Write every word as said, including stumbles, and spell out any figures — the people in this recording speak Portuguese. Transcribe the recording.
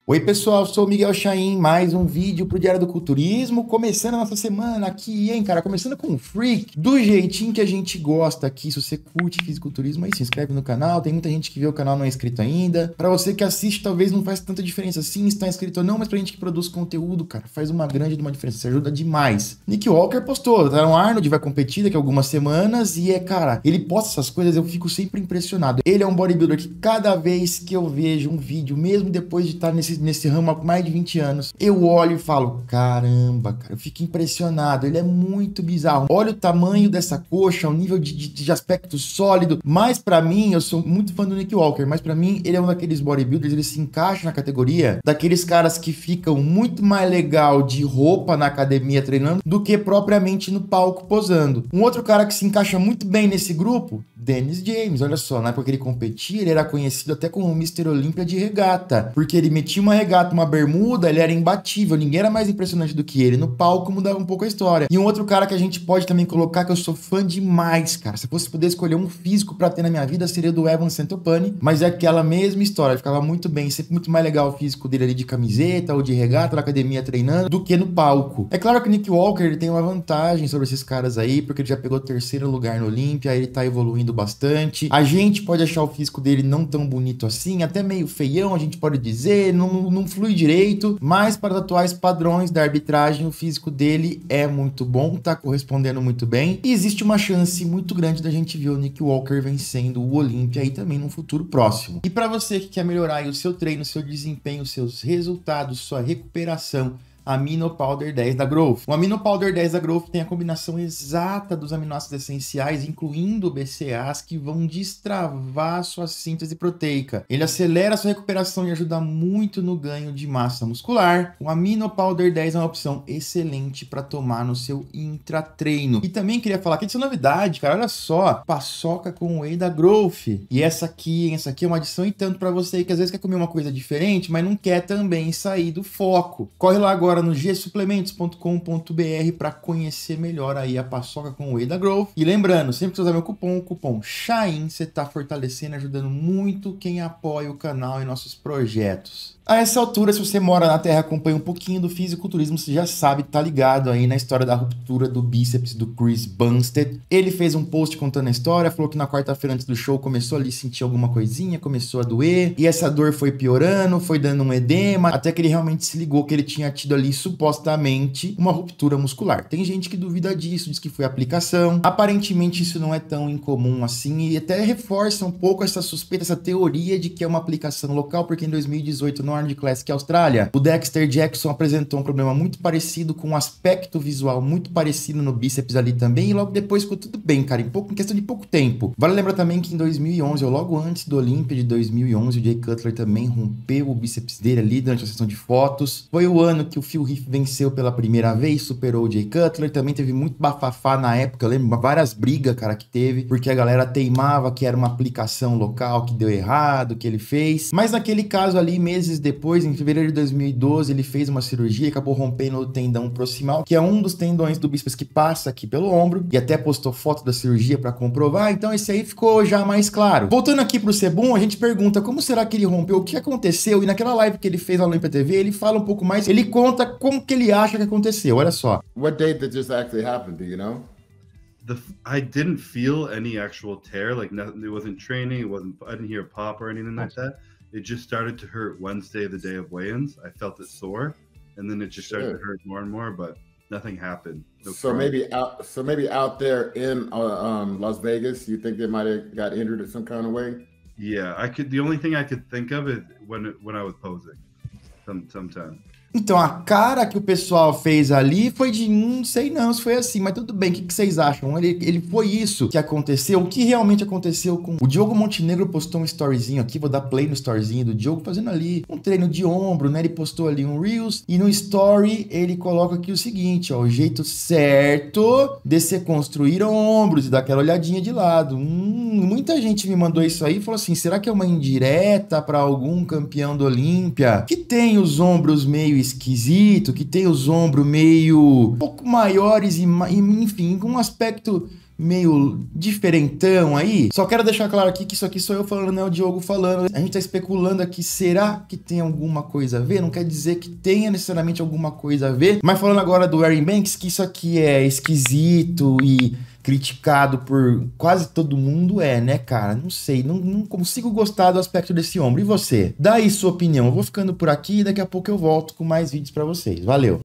Oi pessoal, sou o Miguel Chaim, mais um vídeo pro Diário do Culturismo, começando a nossa semana aqui, hein, cara, começando com o Freak, do jeitinho que a gente gosta aqui. Se você curte fisiculturismo, aí se inscreve no canal, tem muita gente que vê o canal não é inscrito ainda. Pra você que assiste, talvez não faz tanta diferença assim, se tá inscrito ou não, mas pra gente que produz conteúdo, cara, faz uma grande uma diferença, isso ajuda demais. Nick Walker postou, tá? O Arnold vai competir daqui a algumas semanas e é, cara, ele posta essas coisas, eu fico sempre impressionado. Ele é um bodybuilder que cada vez que eu vejo um vídeo, mesmo depois de estar nesse nesse ramo há mais de vinte anos, eu olho e falo, caramba, cara, eu fico impressionado, ele é muito bizarro. Olha o tamanho dessa coxa, o nível de, de, de aspecto sólido, mas pra mim, eu sou muito fã do Nick Walker, mas pra mim, ele é um daqueles bodybuilders, ele se encaixa na categoria daqueles caras que ficam muito mais legal de roupa na academia treinando do que propriamente no palco posando. Um outro cara que se encaixa muito bem nesse grupo, Dennis James, olha só, na época que ele competia, ele era conhecido até como o mister Olímpia de regata, porque ele metia uma regata, uma bermuda, ele era imbatível, ninguém era mais impressionante do que ele. No palco mudava um pouco a história. E um outro cara que a gente pode também colocar, que eu sou fã demais, cara, se eu fosse poder escolher um físico pra ter na minha vida, seria o do Evan Centopani, mas é aquela mesma história, ele ficava muito bem, sempre muito mais legal o físico dele ali de camiseta ou de regata na academia treinando, do que no palco. É claro que o Nick Walker, ele tem uma vantagem sobre esses caras aí, porque ele já pegou terceiro lugar no Olímpia, ele tá evoluindo bastante. A gente pode achar o físico dele não tão bonito assim, até meio feião, a gente pode dizer, não, não flui direito, mas para os atuais padrões da arbitragem, o físico dele é muito bom, tá correspondendo muito bem, e existe uma chance muito grande da gente ver o Nick Walker vencendo o Olímpia aí também no futuro próximo. E para você que quer melhorar aí o seu treino, seu desempenho, seus resultados, sua recuperação, Amino Powder dez da Growth. O Amino Powder dez da Growth tem a combinação exata dos aminoácidos essenciais, incluindo B C A As, que vão destravar sua síntese proteica. Ele acelera a sua recuperação e ajuda muito no ganho de massa muscular. O Amino Powder dez é uma opção excelente para tomar no seu intratreino. E também queria falar que essa novidade, cara, olha só, paçoca com whey da Growth. E essa aqui, hein, essa aqui é uma adição e tanto para você que às vezes quer comer uma coisa diferente, mas não quer também sair do foco. Corre lá agora no g suplementos ponto com ponto b r para conhecer melhor aí a paçoca com whey da Growth. E lembrando, sempre que você usar meu cupom, o cupom Chaim, você tá fortalecendo, ajudando muito quem apoia o canal e nossos projetos. A essa altura, se você mora na Terra, acompanha um pouquinho do fisiculturismo, você já sabe, tá ligado aí na história da ruptura do bíceps do Chris Bumstead. Ele fez um post contando a história, falou que na quarta-feira antes do show começou ali a sentir alguma coisinha, começou a doer, e essa dor foi piorando, foi dando um edema, até que ele realmente se ligou que ele tinha tido ali, supostamente, uma ruptura muscular. Tem gente que duvida disso, diz que foi aplicação. Aparentemente isso não é tão incomum assim, e até reforça um pouco essa suspeita, essa teoria de que é uma aplicação local, porque em dois mil e dezoito, no Arnold Classic Austrália, o Dexter Jackson apresentou um problema muito parecido, com um aspecto visual muito parecido no bíceps ali também, e logo depois ficou tudo bem, cara, em, pouco, em questão de pouco tempo. Vale lembrar também que em dois mil e onze, ou logo antes do Olímpia de dois mil e onze, o Jay Cutler também rompeu o bíceps dele ali durante a sessão de fotos. Foi o ano que o Phil Heath venceu pela primeira vez, superou o Jay Cutler, também teve muito bafafá na época, eu lembro várias brigas, cara, que teve, porque a galera teimava que era uma aplicação local que deu errado, que ele fez, mas naquele caso ali, meses depois, em fevereiro de dois mil e doze, ele fez uma cirurgia e acabou rompendo o tendão proximal, que é um dos tendões do bíceps que passa aqui pelo ombro, e até postou foto da cirurgia para comprovar, então esse aí ficou já mais claro. Voltando aqui pro Sebum, a gente pergunta como será que ele rompeu, o que aconteceu, e naquela live que ele fez lá no Olímpia T V, ele fala um pouco mais, ele conta como que ele acha que aconteceu, olha só. What date did this actually happen, do you know? The I didn't feel any actual tear, like nothing, it wasn't training, it wasn't, I didn't hear a pop or anything like that. It just started to hurt Wednesday, the day of weigh-ins. I felt it sore, and then it just started sure. to hurt more and more, but nothing happened. No so problem. maybe out, so maybe out there in uh, um, Las Vegas, you think they might have got injured in some kind of way? Yeah, I could. The only thing I could think of is when when I was posing, some sometimes. Então, a cara que o pessoal fez ali foi de, não sei não se foi assim, mas tudo bem, o que, que vocês acham? Ele, ele foi isso que aconteceu? O que realmente aconteceu com... O Diogo Montenegro postou um storyzinho aqui, vou dar play no storyzinho do Diogo, fazendo ali um treino de ombro, né? Ele postou ali um Reels, e no story ele coloca aqui o seguinte, ó, o jeito certo de se construir ombros, e dar aquela olhadinha de lado. Hum, muita gente me mandou isso aí e falou assim, será que é uma indireta para algum campeão do Olímpia que tem os ombros meio esquisito, que tem os ombros meio um pouco maiores e, enfim, com um aspecto meio diferentão aí. Só quero deixar claro aqui que isso aqui sou eu falando, não é o Diogo falando. A gente tá especulando aqui, será que tem alguma coisa a ver? Não quer dizer que tenha necessariamente alguma coisa a ver, mas falando agora do Aaron Banks, que isso aqui é esquisito e criticado por quase todo mundo, é, né, cara? Não sei, não, não consigo gostar do aspecto desse ombro. E você? Dá aí sua opinião. Eu vou ficando por aqui e daqui a pouco eu volto com mais vídeos pra vocês. Valeu!